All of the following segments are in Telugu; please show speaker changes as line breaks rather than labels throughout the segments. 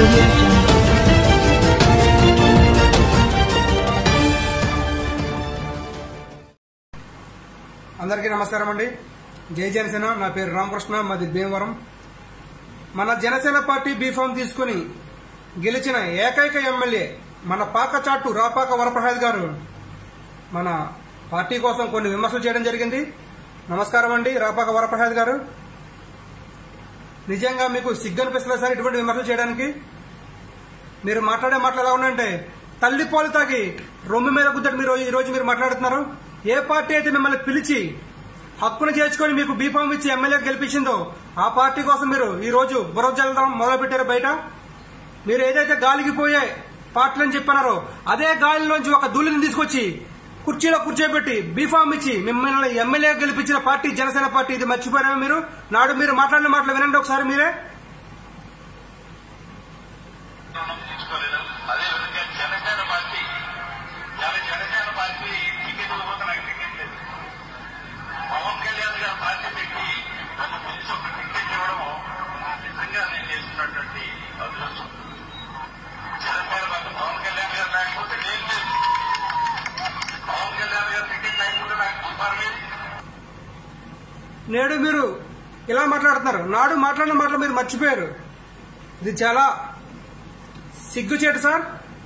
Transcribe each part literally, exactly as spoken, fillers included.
audio jungle.
అందరికీ నమస్కారం అండి. జై జనసేన. నా పేరు రామకృష్ణ, మాది భీమవరం. మన జనసేన పార్టీ బీఫామ్ తీసుకుని గెలిచిన ఏకైక ఎమ్మెల్యే మన పాకచాటు రాపాక వరప్రసాద్ గారు మన పార్టీ కోసం కొన్ని విమర్శలు చేయడం జరిగింది. నమస్కారం అండి రాపాక వరప్రసాద్ గారు. నిజంగా మీకు సిగ్గు అనిపిస్తుంది సార్ ఇటువంటి విమర్శలు చేయడానికి? మీరు మాట్లాడే మాటలు ఎలా ఉన్నాయంటే తల్లి పాలు తాగి రొమ్ము మీద గుద్దటి మీరు ఈ రోజు మీరు మాట్లాడుతున్నారు. ఏ పార్టీ అయితే మిమ్మల్ని పిలిచి హక్కును చేర్చుకొని మీకు బీఫామ్ ఇచ్చి ఎమ్మెల్యే గెలిపించిందో ఆ పార్టీ కోసం మీరు ఈ రోజు బురద జల్లడం మొదలు పెట్టారు. బయట మీరు ఏదైతే గాలికి పోయే పార్టీలని చెప్పన్నారో అదే గాలిలోంచి ఒక ధూళిని తీసుకొచ్చి కుర్చీలో కూర్చోబెట్టి బీఫామ్ ఇచ్చి మిమ్మల్ని ఎమ్మెల్యే గెలిపించిన పార్టీ జనసేన పార్టీ. ఇది మర్చిపోయారా మీరు? నాడు మీరు మాట్లాడిన మాటలు వినండి ఒకసారి మీరే.
పవన్ కళ్యాణ్ గారు పార్టీ పెట్టి నన్ను పిలిచి ఒక టికెట్ ఇవ్వడము నిజంగా నేను చేస్తున్నటువంటి అదృష్టం. జనసేన పార్టీ పవన్ కళ్యాణ్ గారు లేకపోతే నేను లేదు. పవన్ కళ్యాణ్ గారు టికెట్ లేకపోతే నాకు పర్లేదు.
నేడు మీరు ఇలా మాట్లాడుతున్నారు. నాడు మాట్లాడిన మాటలు మీరు మర్చిపోయారు. ఇది చాలా సిగ్గుచేటు సార్.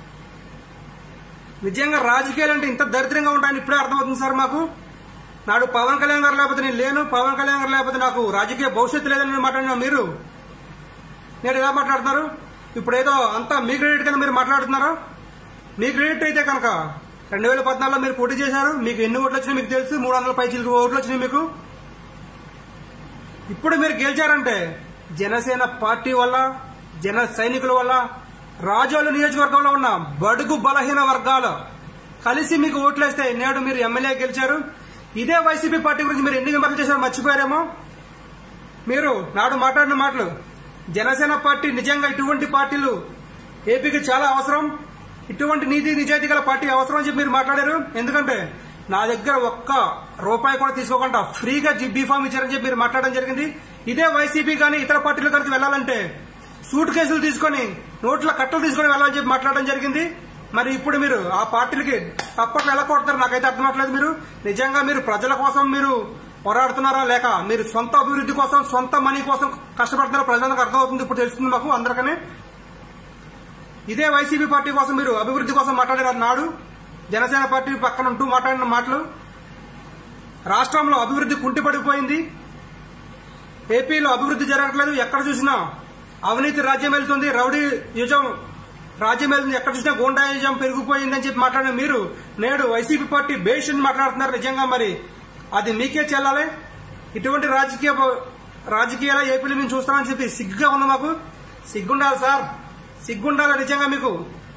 నిజంగా రాజకీయాలు అంటే ఇంత దరిద్రంగా ఉంటాయని ఇప్పుడే అర్థమవుతుంది సార్ మాకు. నాడు పవన్ కళ్యాణ్ గారు లేకపోతే నేను లేను, పవన్ కళ్యాణ్ గారు లేకపోతే నాకు రాజకీయ భవిష్యత్తు లేదని మాట్లాడిన మీరు నేను ఎలా మాట్లాడుతున్నారు? ఇప్పుడు ఏదో అంతా మీ క్రెడిట్ కింద మీరు మాట్లాడుతున్నారు. మీ క్రెడిట్ అయితే కనుక రెండు వేల పద్నాలుగులో మీరు పోటీ చేశారు. మీకు ఎన్ని ఓట్లు వచ్చినాయి మీకు తెలుసు. మూడు వందల పై చిలుకు ఓట్లు వచ్చినాయి మీకు. ఇప్పుడు మీరు గెలిచారంటే జనసేన పార్టీ వల్ల, జన సైనికుల వల్ల, రాజోలు నియోజకవర్గంలో ఉన్న బడుగు బలహీన వర్గాలు కలిసి మీకు ఓట్లేస్తే నేడు మీరు ఎమ్మెల్యే గెలిచారు. ఇదే వైసీపీ పార్టీ గురించి మీరు ఎన్ని విమర్శలు చేశారో మర్చిపోయారేమో. మీరు నాడు మాట్లాడిన మాటలు జనసేన పార్టీ నిజంగా ఇటువంటి పార్టీలు ఏపీకి చాలా అవసరం, ఇటువంటి నీతి నిజాయితీ గల పార్టీ అవసరం అని చెప్పి మీరు మాట్లాడారు. ఎందుకంటే నా దగ్గర ఒక్క రూపాయి కూడా తీసుకోకుండా ఫ్రీగా బీఫామ్ ఇచ్చారని చెప్పి మీరు మాట్లాడడం జరిగింది. ఇదే వైసీపీ కానీ ఇతర పార్టీలు కలిసి వెళ్లాలంటే సూట్ కేసులు తీసుకుని నోట్ల కట్టలు తీసుకుని వెళ్లాలని చెప్పి మాట్లాడడం జరిగింది. మరి ఇప్పుడు మీరు ఆ పార్టీలకి తప్పట్లు ఎలా కొడతారు నాకైతే అర్థం అవట్లేదు. మీరు నిజంగా మీరు ప్రజల కోసం మీరు పోరాడుతున్నారా లేక మీరు సొంత అభివృద్ధి కోసం సొంత మనీ కోసం కష్టపడుతున్నారా ప్రజలకు అర్థమవుతుంది. ఇప్పుడు తెలుస్తుంది మాకు అందరికనే. ఇదే వైసీపీ పార్టీ కోసం మీరు అభివృద్ధి కోసం మాట్లాడారు. నాడు జనసేన పార్టీ పక్కన ఉంటూ మాట్లాడిన మాటలు రాష్ట్రంలో అభివృద్ధి కుంటిపడిపోయింది. ఏపీలో అభివృద్ధి జరగట్లేదు. ఎక్కడ చూసినా అవినీతి రాజ్యం వెళ్తుంది, రౌడీ యుజం రాజ్యం వెళ్తుంది, ఎక్కడ చూసినా గూండాయుజం పెరిగిపోయిందని చెప్పి మాట్లాడిన మీరు నేడు వైసీపీ పార్టీ బేష్ అని మాట్లాడుతున్నారు. నిజంగా మరి అది మీకే చెల్లాలి. ఇటువంటి రాజకీయ రాజకీయాల ఏపీలో మేము చూస్తామని చెప్పి సిగ్గుగా ఉంది మాకు. సిగ్గుండాలి సార్, సిగ్గుండాలి నిజంగా మీకు.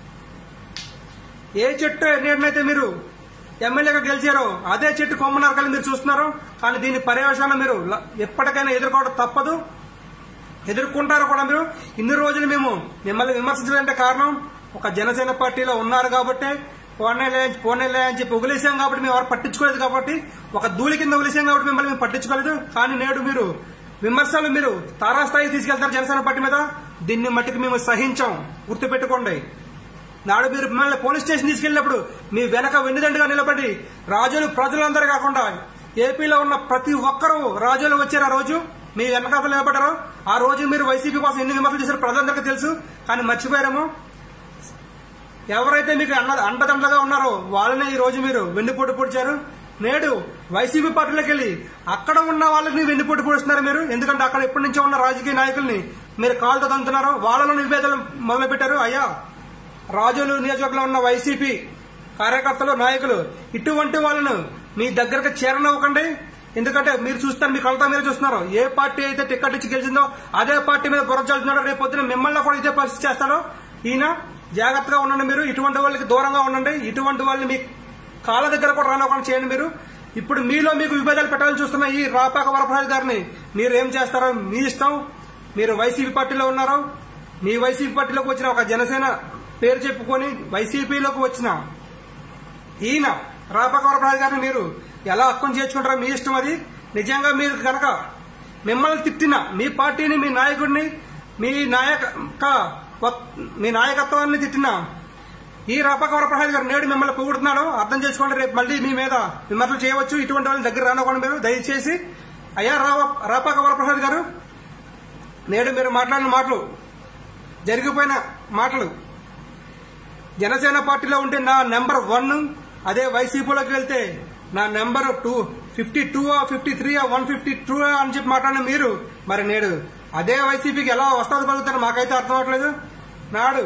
ఏ చెట్టు నేడనైతే మీరు ఎమ్మెల్యేగా గెలిచారో అదే చెట్టు కొమ్మ నరకాలని మీరు చూస్తున్నారు. కానీ దీని పర్యవసానం మీరు ఎప్పటికైనా ఎదుర్కోవడం తప్పదు, ఎదుర్కొంటారు కూడా. మీరు ఇన్ని రోజులు మేము మిమ్మల్ని విమర్శించాలంటే కారణం ఒక జనసేన పార్టీలో ఉన్నారు కాబట్టి, పోనేలే పోనేలే అని చెప్పి వదిలేసాం కాబట్టి మేము ఎవరు పట్టించుకోలేదు కాబట్టి, ఒక ధూళి కింద వదిలేసాం కాబట్టి మిమ్మల్ని మేము పట్టించుకోలేదు. కానీ నేడు మీరు విమర్శలు మీరు తారాస్థాయికి తీసుకెళ్తారు జనసేన పార్టీ మీద. దీన్ని మట్టికి మేము సహించాం, గుర్తుపెట్టుకోండి. నాడు మీరు మిమ్మల్ని పోలీస్ స్టేషన్ తీసుకెళ్లినప్పుడు మీ వెనక వెన్నుదండుగా నిలబడి రాజులు ప్రజలందరూ కాకుండా ఏపీలో ఉన్న ప్రతి ఒక్కరూ రాజులు వచ్చారు. ఆ రోజు మీ వెనకాల నిలబడ్డారు. ఆ రోజు మీరు వైసీపీ కోసం ఎన్ని విమర్శలు చేశారు ప్రజలందరికీ తెలుసు. కానీ మర్చిపోయారేమో. ఎవరైతే మీకు అండ అండదండగా ఉన్నారో వాళ్ళనే ఈ రోజు మీరు వెన్నుపోటు పొడిచారు. నేడు వైసీపీ పార్టీలోకి వెళ్లి అక్కడ ఉన్న వాళ్ళని వెన్నుపోటు పొడుస్తున్నారు మీరు. ఎందుకంటే అక్కడ ఎప్పటి నుంచో ఉన్న రాజకీయ నాయకుల్ని మీరు కాళ్ళతో తంతున్నారు, వాళ్ళలో నివేదనలు మొదలుపెట్టారు. అయ్యా రాజులు నియోజకవర్గంలో ఉన్న వైసీపీ కార్యకర్తలు నాయకులు ఇటువంటి వాళ్ళను మీ దగ్గరకు చేరనివ్వకండి. ఎందుకంటే మీరు చూస్తారు, మీ కళ్ళతో మీరు చూస్తున్నారు. ఏ పార్టీ అయితే టికెట్ ఇచ్చి గెలిచిందో అదే పార్టీ మీద బుర్ర చల్లుతున్నాడో రేపు పొద్దున మిమ్మల్ని కూడా ఇదే పరిస్థితి చేస్తాడో ఈయన. జాగ్రత్తగా ఉండండి. మీరు ఇటువంటి వాళ్ళకి దూరంగా ఉండండి. ఇటువంటి వాళ్ళని మీ కాళ్ళ దగ్గర కూడా రానివ్వకుండా చేయండి. మీరు ఇప్పుడు మీలో మీకు విభేదాలు పెట్టాలని చూస్తున్న ఈ రాపాక వరప్రసాద్ గారిని మీరు ఏం చేస్తారో మీ ఇష్టం. మీరు వైసీపీ పార్టీలో ఉన్నారు. మీ వైసీపీ పార్టీలోకి వచ్చిన ఒక జనసేన పేరు చెప్పుకొని వైసీపీలోకి వచ్చిన ఈయన రాపాక వరప్రసాద్ గారిని మీరు ఎలా హక్కును చేర్చుకుంటారో మీ ఇష్టం. అది నిజంగా మీరు కనుక మిమ్మల్ని తిట్టిన మీ పార్టీని, మీ నాయకుడిని, మీ నాయక మీ నాయకత్వాన్ని తిట్టిన ఈ రాపాక వరప్రసాద్ గారు నేడు మిమ్మల్ని పొగుడుతున్నాడు. అర్థం చేసుకోండి. రేపు మళ్ళీ మీ మీద విమర్శలు చేయవచ్చు. ఇటువంటి వాళ్ళని దగ్గర రానివ్వండి. మీరు దయచేసి అయ్యా రాపాక వరప్రసాద్ గారు, నేడు మీరు మాట్లాడిన మాటలు, జరిగిపోయిన మాటలు, జనసేన పార్టీలో ఉంటే నా నెంబర్ వన్, అదే వైసీపీలోకి వెళ్తే నా number two fifty two fifty three one fifty two అని చెప్పి మాట్లాడిన మీరు మరి నేడు అదే వైసీపీకి ఎలా వస్తాడు కలుగుతారు మాకైతే అర్థం అవట్లేదు. నాడు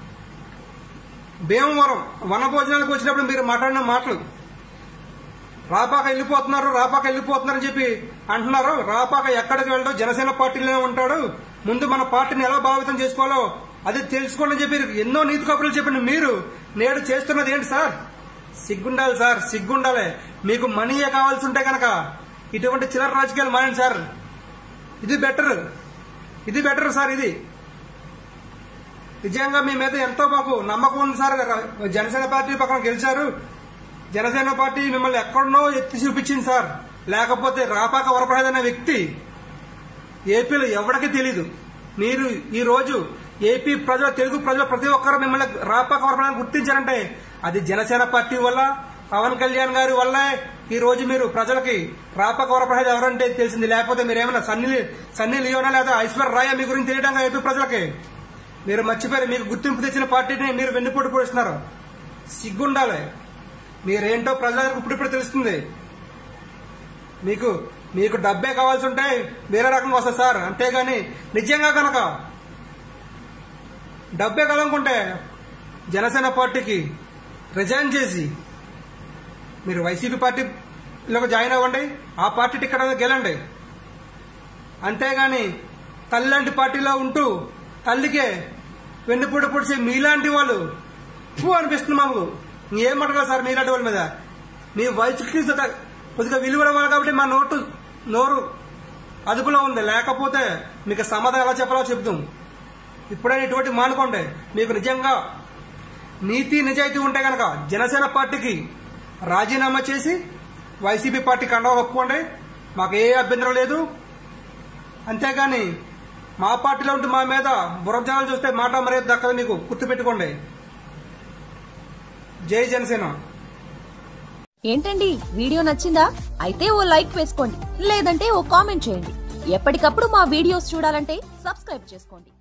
భీమవరం వన భోజనాలకు వచ్చినప్పుడు మీరు మాట్లాడిన మాటలు, రాపాక వెళ్ళిపోతున్నారు రాపాక వెళ్ళిపోతున్నారని చెప్పి అంటున్నారు. రాపాక ఎక్కడికి వెళ్ళడు, జనసేన పార్టీలోనే ఉంటాడు. ముందు మన పార్టీని ఎలా భావితం చేసుకోవాలో అది తెలుసుకోండి అని చెప్పి ఎన్నో నీతి కబుర్లు చెప్పండి. మీరు నేడు చేస్తున్నది ఏంటి సార్? సిగ్గుండాలి సార్, సిగ్గుండాలి. మీకు మనీయే కావాల్సి ఉంటే కనుక ఇటువంటి చిల్లర రాజకీయాలు మానండి సార్. ఇది బెటర్, ఇది బెటర్ సార్. ఇది నిజంగా మీ మీద ఎంతో మాకు నమ్మకం ఉంది సార్. జనసేన పార్టీ పక్కన గెలిచారు. జనసేన పార్టీ మిమ్మల్ని ఎక్కడనో ఎత్తి చూపించింది సార్. లేకపోతే రాపాక వరప్రసాద్ అనే వ్యక్తి ఏపీలో ఎవరికి తెలీదు. మీరు ఈ రోజు ఏపీ ప్రజలు, తెలుగు ప్రజలు ప్రతి ఒక్కరు మిమ్మల్ని రాపాక వరప్రసాద్ గుర్తించారంటే అది జనసేన పార్టీ వల్ల, పవన్ కళ్యాణ్ గారి వల్లే ఈ రోజు మీరు ప్రజలకి రాపాక వరప్రసాద్ ఎవరంటే తెలిసింది. లేకపోతే మీరేమైనా సన్నీ సన్నీ లియోనా లేదా ఐశ్వర్య రాయ మీ గురించి తెలియడంగా ఏపీ ప్రజలకి మీరు మర్చిపోయారు. మీకు గుర్తింపు తెచ్చిన పార్టీని మీరు వెన్నుపోటు పొడుస్తున్నారు. సిగ్గుండాలి. మీరేంటో ప్రజలకు ఇప్పుడిప్పుడు తెలుస్తుంది. మీకు మీకు డబ్బే కావాల్సి ఉంటే వేరే రకంగా వస్తుంది సార్. అంతేగాని నిజంగా కనుక డబ్బే కాదనుకుంటే జనసేన పార్టీకి రిజైన్ చేసి మీరు వైసీపీ పార్టీలోకి జాయిన్ అవ్వండి. ఆ పార్టీ టికెట్ అనేది గెలండి. అంతేగాని తల్లిలాంటి పార్టీలో ఉంటూ తల్లికే వెన్నుపూట పొడిచే మీలాంటి వాళ్ళు పూ అనిపిస్తుంది మాకు. ఏం మాట్లాడాలి సార్ మీలాంటి వాళ్ళ మీద? మీ వయసుకి కొద్దిగా విలువ ఇవ్వాలి కాబట్టి మా నోటు నోరు అదుపులో ఉంది. లేకపోతే మీకు సమాధానం ఎలా చెప్పాలో చెప్తాం. ఇప్పుడైనా ఇటువంటి మానుకోండి. మీకు నిజంగా నీతి నిజాయితీ ఉంటే కనుక జనసేన పార్టీకి రాజీనామా చేసి వైసీపీ పార్టీ కండవ ఒప్పుకోండి. మాకు ఏ అభ్యంతరం లేదు. అంతేగాని మా పార్టీలో ఉంటే మా మీద బురజాలు చూస్తే మాట మర్యాద దక్కదు. మీకు గుర్తుపెట్టుకోండి. జై జనసేన.
ఏంటండి వీడియో నచ్చిందా? అయితే ఓ లైక్ వేసుకోండి, లేదంటే ఓ కామెంట్ చేయండి. ఎప్పటికప్పుడు మా వీడియోస్ చూడాలంటే సబ్స్క్రైబ్ చేసుకోండి.